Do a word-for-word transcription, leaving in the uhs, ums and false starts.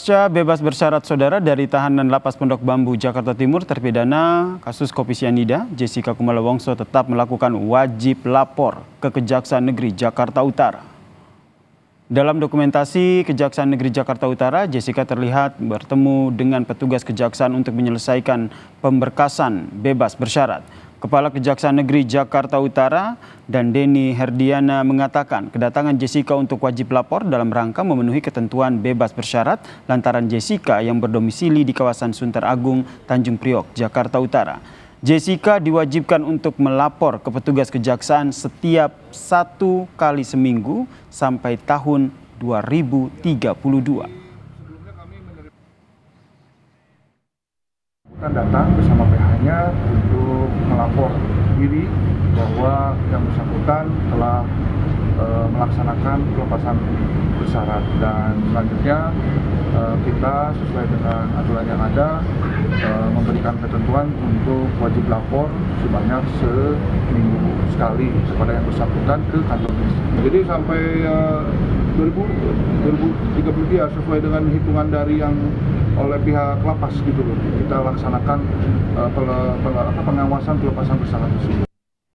Pasca bebas bersyarat saudara dari tahanan Lapas Pondok Bambu, Jakarta Timur, terpidana kasus kopi sianida, Jessica Kumala Wongso tetap melakukan wajib lapor ke Kejaksaan Negeri Jakarta Utara. Dalam dokumentasi Kejaksaan Negeri Jakarta Utara, Jessica terlihat bertemu dengan petugas kejaksaan untuk menyelesaikan pemberkasan bebas bersyarat. Kepala Kejaksaan Negeri Jakarta Utara dan Denny Herdiana mengatakan kedatangan Jessica untuk wajib lapor dalam rangka memenuhi ketentuan bebas bersyarat lantaran Jessica yang berdomisili di kawasan Sunter Agung, Tanjung Priok, Jakarta Utara. Jessica diwajibkan untuk melapor ke petugas kejaksaan setiap satu kali seminggu sampai tahun dua ribu tiga puluh dua. Kita datang bersama P H-nya untuk melapor diri bahwa yang bersangkutan telah e, melaksanakan pelepasan bersyarat, dan selanjutnya e, kita sesuai dengan aturan yang ada e, memberikan ketentuan untuk wajib lapor sebanyak seminggu sekali kepada yang bersangkutan ke kantor polisi. Jadi sampai e, dua ribu tiga puluh tiga sesuai dengan hitungan dari yang oleh pihak lapas gitu loh, kita laksanakan uh, pele, pele, pengawasan pelepasan bersyarat tersebut.